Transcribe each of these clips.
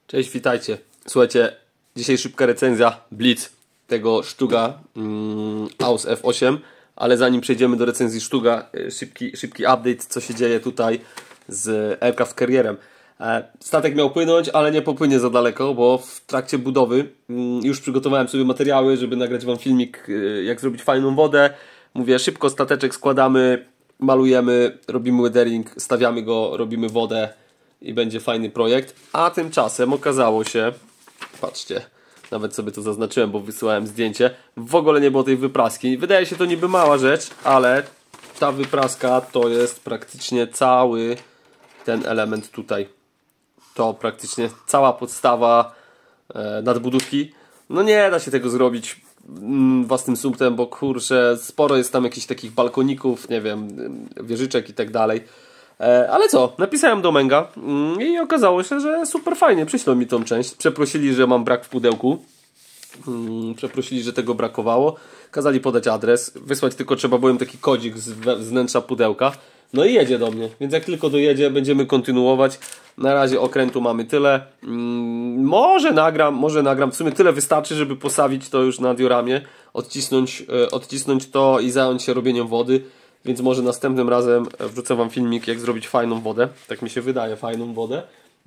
Cześć, witajcie. Słuchajcie, dzisiaj szybka recenzja Blitz tego Sztuga AUS F8, ale zanim przejdziemy do recenzji Sztuga, szybki update, co się dzieje tutaj z Aircraft Carrierem. Statek miał płynąć, ale nie popłynie za daleko, bo w trakcie budowy już przygotowałem sobie materiały, żeby nagrać wam filmik, jak zrobić fajną wodę. Mówię, szybko stateczek składamy, malujemy, robimy weathering, stawiamy go, robimy wodę i będzie fajny projekt. A tymczasem okazało się, patrzcie, nawet sobie to zaznaczyłem, bo wysyłałem zdjęcie, w ogóle nie było tej wypraski. Wydaje się to niby mała rzecz, ale ta wypraska to jest praktycznie cały ten element tutaj. To praktycznie cała podstawa nadbudówki. No nie da się tego zrobić własnym sumptem, bo kurczę, sporo jest tam jakichś takich balkoników, nie wiem, wieżyczek i tak dalej. Ale co, napisałem do Męga i okazało się, że super fajnie, przyślą mi tą część. Przeprosili, że mam brak w pudełku. Przeprosili, że tego brakowało. Kazali podać adres, wysłać tylko trzeba było im taki kodzik z wnętrza pudełka. No i jedzie do mnie, więc jak tylko dojedzie, będziemy kontynuować. Na razie okrętu mamy tyle. Może nagram, w sumie tyle wystarczy, żeby posawić to już na dioramie, odcisnąć to i zająć się robieniem wody. Więc może następnym razem wrzucę wam filmik, jak zrobić fajną wodę. Tak mi się wydaje, fajną wodę.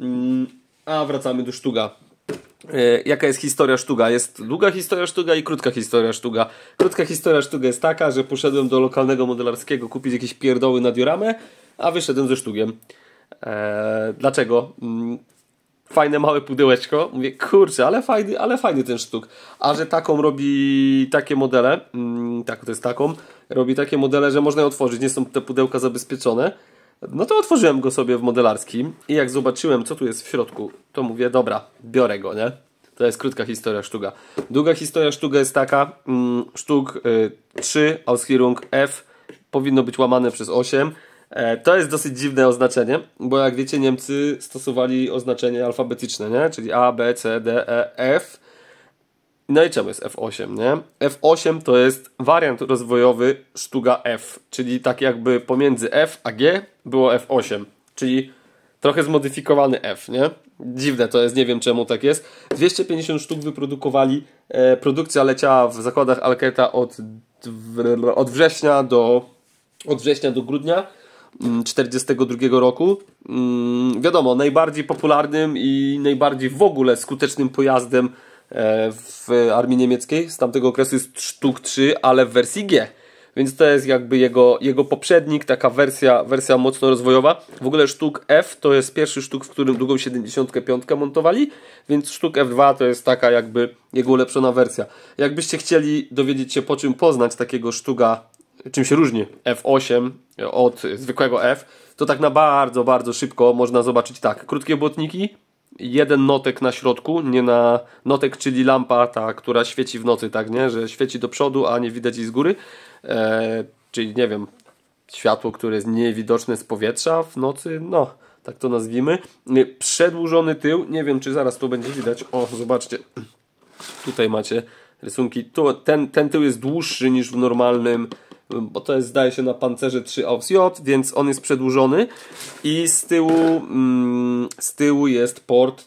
A wracamy do Sztuga. Jaka jest historia Sztuga? Jest długa historia Sztuga i krótka historia Sztuga. Krótka historia Sztuga jest taka, że poszedłem do lokalnego modelarskiego kupić jakieś pierdoły na dioramę, a wyszedłem ze Sztugiem. Dlaczego? Fajne małe pudełeczko. Mówię, kurczę, ale fajny ten Sztug. A że taką robi takie modele, tak, to jest taką, robi takie modele, że można je otworzyć, nie są te pudełka zabezpieczone. No to otworzyłem go sobie w modelarskim i jak zobaczyłem, co tu jest w środku, to mówię, dobra, biorę go, nie? To jest krótka historia Sztuga. Długa historia Sztuga jest taka, Sztug 3, Ausführung F powinno być łamane przez 8. To jest dosyć dziwne oznaczenie, bo jak wiecie, Niemcy stosowali oznaczenie alfabetyczne, nie? Czyli A, B, C, D, E, F. No i czemu jest F8, nie? F8 to jest wariant rozwojowy Sztuga F, czyli tak jakby pomiędzy F a G było F8, czyli trochę zmodyfikowany F, nie? Dziwne to jest, nie wiem czemu tak jest. 250 sztuk wyprodukowali, produkcja leciała w zakładach Alketa od września do grudnia 1942 roku. Wiadomo, najbardziej popularnym i najbardziej w ogóle skutecznym pojazdem w armii niemieckiej z tamtego okresu jest Sztug 3, ale w wersji G. Więc to jest jakby jego poprzednik, taka wersja mocno rozwojowa. W ogóle Sztug F to jest pierwszy Sztug, w którym drugą 75 montowali, więc Sztug F2 to jest taka jakby jego ulepszona wersja. Jakbyście chcieli dowiedzieć się, po czym poznać takiego Sztuga, czym się różni F8 od zwykłego F, to tak na bardzo, bardzo szybko można zobaczyć tak. Krótkie błotniki, jeden notek na środku, nie na notek, czyli lampa ta, która świeci w nocy, tak, nie? Że świeci do przodu, a nie widać jej z góry. Czyli nie wiem, światło, które jest niewidoczne z powietrza w nocy, no, tak to nazwijmy. Przedłużony tył, nie wiem, czy zaraz to będzie widać. O, zobaczcie, tutaj macie rysunki. Ten tył jest dłuższy niż w normalnym, bo to jest, zdaje się, na pancerze 3 AUS J, więc on jest przedłużony i z tyłu jest port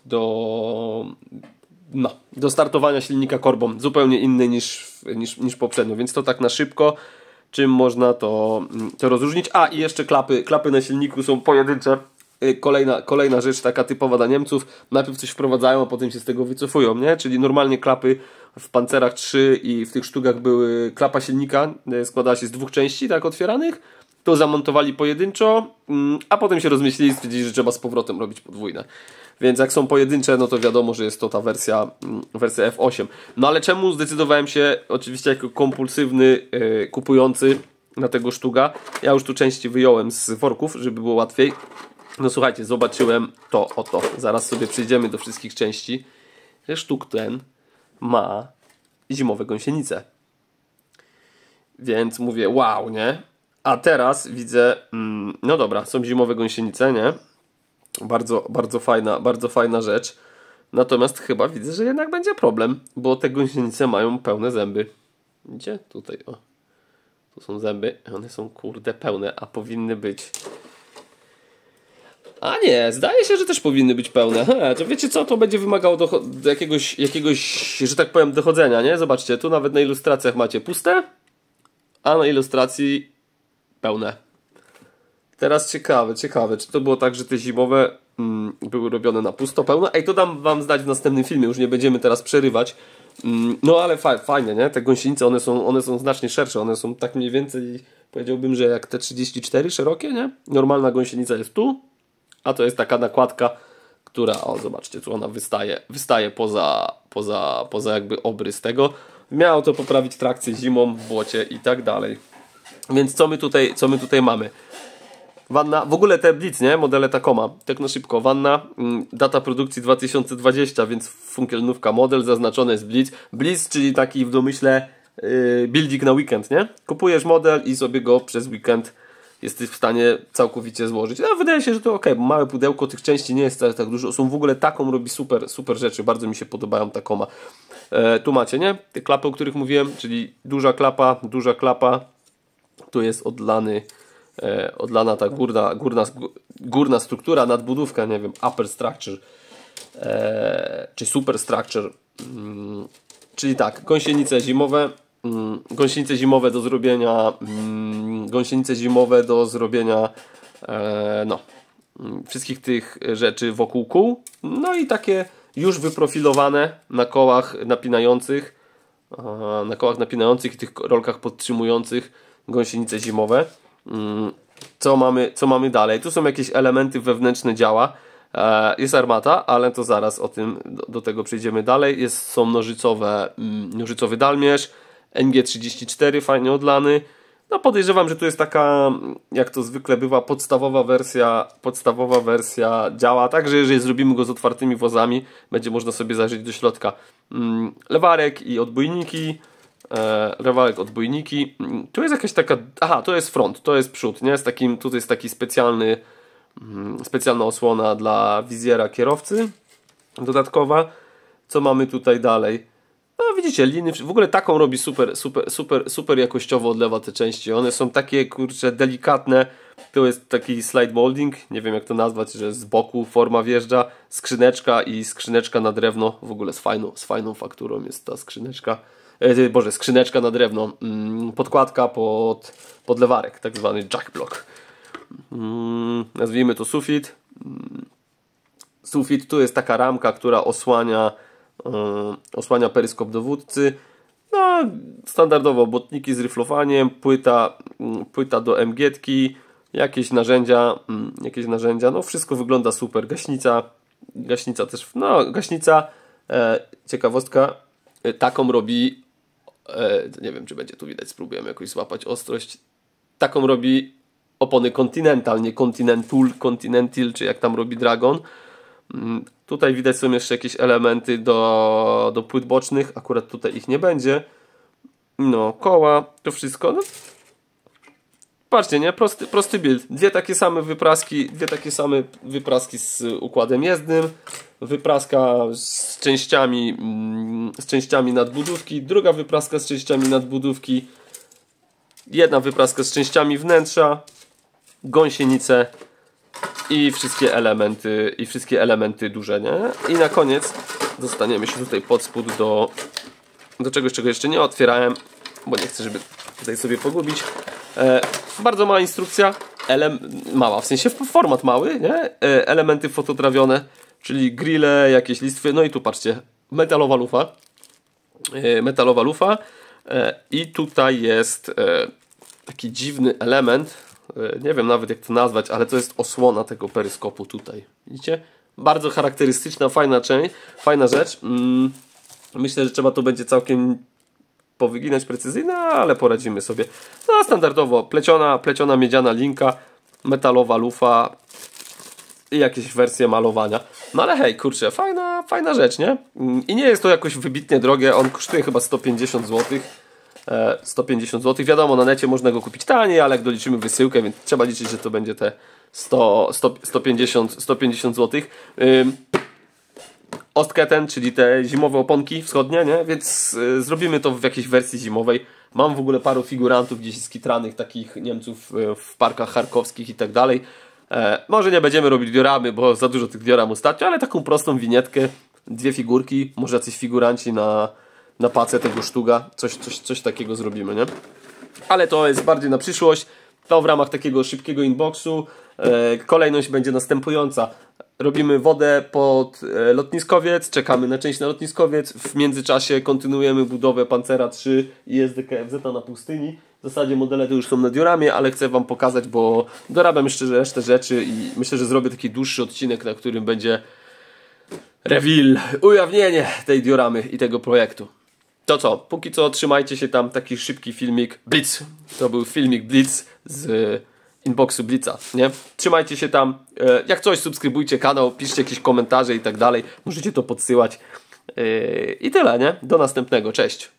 do startowania silnika korbą, zupełnie inny niż poprzednio, więc to tak na szybko, czym można to rozróżnić. A i jeszcze klapy na silniku są pojedyncze. Kolejna rzecz taka typowa dla Niemców, najpierw coś wprowadzają, a potem się z tego wycofują, nie? Czyli normalnie klapy w pancerach 3 i w tych Sztugach były klapa silnika, składała się z dwóch części tak otwieranych, to zamontowali pojedynczo, a potem się rozmyślili i stwierdzili, że trzeba z powrotem robić podwójne. Więc jak są pojedyncze, no to wiadomo, że jest to ta wersja F8. No ale czemu zdecydowałem się, oczywiście jako kompulsywny kupujący na tego Sztuga, ja już tu części wyjąłem z worków, żeby było łatwiej. No słuchajcie, zobaczyłem to oto. Zaraz sobie przejdziemy do wszystkich części. Że Sztug ten ma zimowe gąsienice. Więc mówię, wow, nie? A teraz widzę, no dobra, są zimowe gąsienice, nie? Bardzo fajna rzecz. Natomiast chyba widzę, że jednak będzie problem, bo te gąsienice mają pełne zęby. Widzicie? Tutaj, o. Tu są zęby. One są, kurde, pełne, a powinny być A nie, zdaje się, że też powinny być pełne. To wiecie co, to będzie wymagało do jakiegoś, że tak powiem, dochodzenia, nie? Zobaczcie, tu nawet na ilustracjach macie puste, a na ilustracji pełne. Teraz ciekawe, czy to było tak, że te zimowe były robione na pusto, pełne? Ej, to dam wam znać w następnym filmie, już nie będziemy teraz przerywać. No ale fajnie, nie? Te gąsienice, one są znacznie szersze, one są tak mniej więcej, powiedziałbym, że jak te 34 szerokie, nie? Normalna gąsienica jest tu, a to jest taka nakładka, która, o zobaczcie, tu ona wystaje poza jakby obrys tego. Miało to poprawić trakcję zimą w błocie i tak dalej. Więc co my tutaj mamy? Wanna, w ogóle te Blitz, nie? Modele Tacoma, tak na szybko. Wanna, data produkcji 2020, więc funkielnówka, model zaznaczony jest Blitz. Blitz, czyli taki w domyśle building na weekend, nie? Kupujesz model i sobie go przez weekend jesteś w stanie całkowicie złożyć. No, wydaje się, że to ok, bo małe pudełko, tych części nie jest tak dużo. Są w ogóle Tacom robi super rzeczy, bardzo mi się podobają Tacoma. Tu macie, nie? Te klapy, o których mówiłem, czyli duża klapa. Tu jest odlana ta górna struktura, nadbudówka, nie wiem, upper structure, czy super structure. Czyli tak, gąsienice zimowe do zrobienia no, wszystkich tych rzeczy wokół kół. No i takie już wyprofilowane na kołach napinających i tych rolkach podtrzymujących gąsienice zimowe. Co mamy dalej? Tu są jakieś elementy wewnętrzne działa. Jest armata, ale to zaraz do tego przejdziemy dalej. Są nożycowy dalmierz, NG34 fajnie odlany. No podejrzewam, że tu jest taka, jak to zwykle bywa, podstawowa wersja działa. Także jeżeli zrobimy go z otwartymi wozami, będzie można sobie zajrzeć do środka. Lewarek i odbojniki. Tu jest jakaś taka, to jest front, to jest przód, nie? Tutaj jest taki specjalna osłona dla wizjera kierowcy dodatkowa. Co mamy tutaj dalej? No widzicie, liny, w ogóle taką robi super jakościowo odlewa te części. One są takie, kurczę, delikatne. Tu jest taki slide molding, nie wiem jak to nazwać, że z boku forma wjeżdża, skrzyneczka na drewno, w ogóle z fajną fakturą jest ta skrzyneczka. Skrzyneczka na drewno, podkładka pod lewarek, tak zwany jackblock. Nazwijmy to sufit. Tu jest taka ramka, która osłania peryskop dowódcy. No, standardowo błotniki z ryflowaniem, płyta do MG-tki, jakieś narzędzia, no wszystko wygląda super. Gaśnica też, ciekawostka, taką robi, nie wiem czy będzie tu widać, spróbujemy jakoś złapać ostrość, taką robi opony Continental, nie Continental, czy jak tam robi Dragon. Tutaj widać są jeszcze jakieś elementy do płyt bocznych, akurat tutaj ich nie będzie. No, koła, to wszystko. No. Patrzcie, nie? Prosty build. Dwie takie same wypraski z układem jezdnym. Wypraska z częściami nadbudówki. Druga wypraska z częściami nadbudówki. Jedna wypraska z częściami wnętrza. Gąsienice. I wszystkie elementy duże, nie? I na koniec dostaniemy się tutaj pod spód do czegoś, czego jeszcze nie otwierałem, bo nie chcę, żeby tutaj sobie pogubić. Bardzo mała instrukcja, mała, w sensie format mały, nie? Elementy fototrawione, czyli grille, jakieś listwy, no i tu patrzcie, metalowa lufa i tutaj jest taki dziwny element. Nie wiem nawet jak to nazwać, ale to jest osłona tego peryskopu tutaj. Widzicie? Bardzo charakterystyczna, fajna rzecz. Myślę, że trzeba to będzie całkiem powyginać precyzyjnie, ale poradzimy sobie. No standardowo pleciona miedziana linka, metalowa lufa i jakieś wersje malowania. No ale hej, kurczę, fajna rzecz, nie? I nie jest to jakoś wybitnie drogie, on kosztuje chyba 150 zł. 150 zł. Wiadomo, na necie można go kupić taniej, ale jak doliczymy wysyłkę, więc trzeba liczyć, że to będzie te 150 zł. Ostketen, czyli te zimowe oponki wschodnie, nie? Więc zrobimy to w jakiejś wersji zimowej. Mam w ogóle paru figurantów gdzieś skitranych, takich Niemców w parkach charkowskich i tak dalej. Może nie będziemy robić dioramy, bo za dużo tych dioram ostatnio, ale taką prostą winietkę, 2 figurki, może jacyś figuranci na pacę tego sztuga, coś takiego zrobimy, nie? Ale to jest bardziej na przyszłość. To w ramach takiego szybkiego inboxu. Kolejność będzie następująca. Robimy wodę pod lotniskowiec, czekamy na część na lotniskowiec. W międzyczasie kontynuujemy budowę Pancera 3 i SDKFZ na pustyni. W zasadzie modele to już są na dioramie, ale chcę wam pokazać, bo dorabiam jeszcze resztę rzeczy i myślę, że zrobię taki dłuższy odcinek, na którym będzie reveal, ujawnienie tej dioramy i tego projektu. To co, póki co trzymajcie się tam, taki szybki filmik Blitz. To był filmik Blitz z inboxu Blitza, nie? Trzymajcie się tam. Jak coś, subskrybujcie kanał, piszcie jakieś komentarze i tak dalej. Możecie to podsyłać. I tyle, nie? Do następnego. Cześć.